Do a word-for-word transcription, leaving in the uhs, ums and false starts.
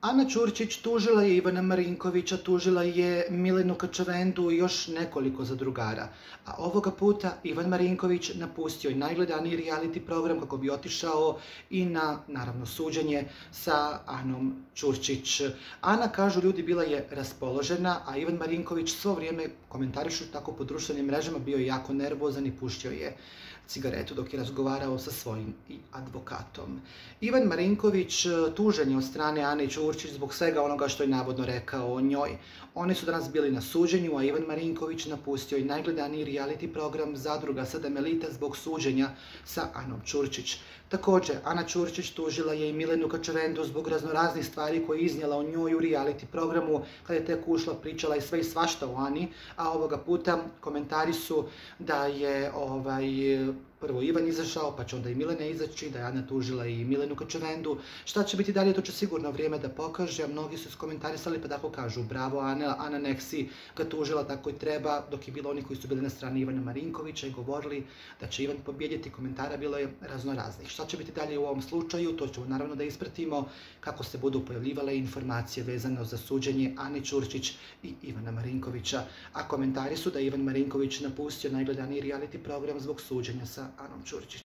Ana Ćurčić tužila je Ivana Marinkovića, tužila je Milenu Kačavendu i još nekoliko zadrugara. A ovoga puta Ivan Marinković napustio je najgledaniji reality program kako bi otišao i na, naravno, suđenje sa Anom Ćurčić. Ana, kažu ljudi, bila je raspoložena, a Ivan Marinković svo vrijeme, komentarišu tako po društvenim mrežama, bio je jako nervozan i puštio je cigaretu dok je razgovarao sa svojim advokatom. Ivan Marinković tužen je od strane Ane Ćurčić zbog svega onoga što je navodno rekao o njoj. Oni su danas bili na suđenju, a Ivan Marinković napustio i najgledaniji reality program Zadruga sedam elita zbog suđenja sa Anom Ćurčić. Također, Ana Ćurčić tužila je i Milenu Kačavendu zbog raznoraznih stvari koje je iznijela o njoj u reality programu, kada je tek ušla, pričala i sve i svašta o Ani, a ovoga puta komentari su da je ovaj, prvo Ivan izašao, pa će onda i Milena izaći, da je Ana tužila i Milenu Kačavendu. Šta će biti dalje, to će sigurno vrijeme da pokaže, a mnogi su iskomentarisali pa tako kažu, bravo Ana, Ana nek si ga tužila, tako i treba, dok je bilo oni koji su bili na strani Ivana Marinkovića i govorili da će Ivan pobjediti. Komentara bilo je raznoraznih. Šta će biti dalje u ovom slučaju, to ćemo naravno da ispratimo kako se budu pojavljivale informacije vezano za suđenje Ane Ćurčić i Ivana Marinkovića. A komentari su da je Ivan Marinković napustio najgledaniji reality program zbog suđenja sa Anom Ćurčić.